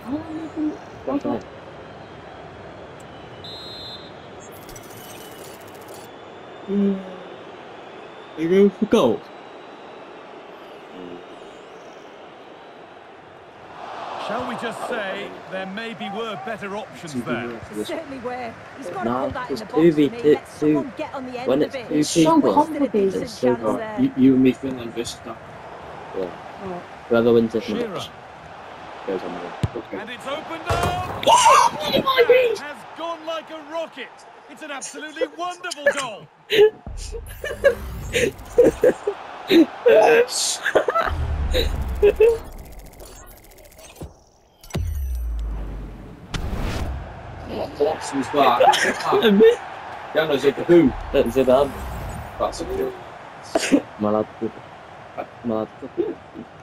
They go for goal. Shall we just say were better options there? Certainly were. He's got to No, put that in it's the box for me. 2v2. Let someone get on the end When of it. it's 2 So people, complicated. it's so hard. There. You and me, Finland versus that. Yeah. Whoever wins this Shearer. match goes on the Okay. And it's opened up! Oh Has gone like a rocket. It's an absolutely wonderful goal. Who's that? Yeah, no, who? Zidane. That's a good. Malatko.